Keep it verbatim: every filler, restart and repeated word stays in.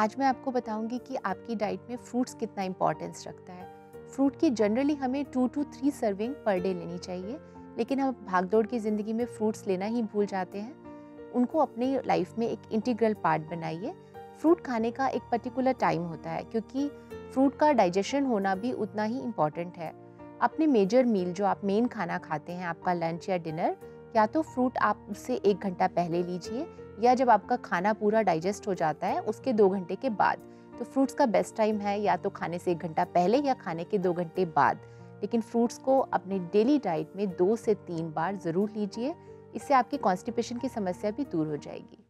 आज मैं आपको बताऊंगी कि आपकी डाइट में फ्रूट्स कितना इम्पोर्टेंस रखता है। फ्रूट की जनरली हमें two to three serving per day लेनी चाहिए, लेकिन हम भागदौड़ की ज़िंदगी में फ्रूट्स लेना ही भूल जाते हैं। उनको अपनी लाइफ में एक इंटीग्रल पार्ट बनाइए। फ्रूट खाने का एक पर्टिकुलर टाइम होता है, क्योंकि फ्रूट का डाइजेशन होना भी उतना ही इम्पॉर्टेंट है। अपने मेजर मील जो आप मेन खाना खाते हैं, आपका लंच या डिनर, या तो फ्रूट आप उससे एक घंटा पहले लीजिए, या जब आपका खाना पूरा डाइजेस्ट हो जाता है उसके दो घंटे के बाद। तो फ्रूट्स का बेस्ट टाइम है या तो खाने से एक घंटा पहले या खाने के दो घंटे बाद। लेकिन फ्रूट्स को अपने डेली डाइट में दो से तीन बार ज़रूर लीजिए। इससे आपकी कॉन्स्टिपेशन की समस्या भी दूर हो जाएगी।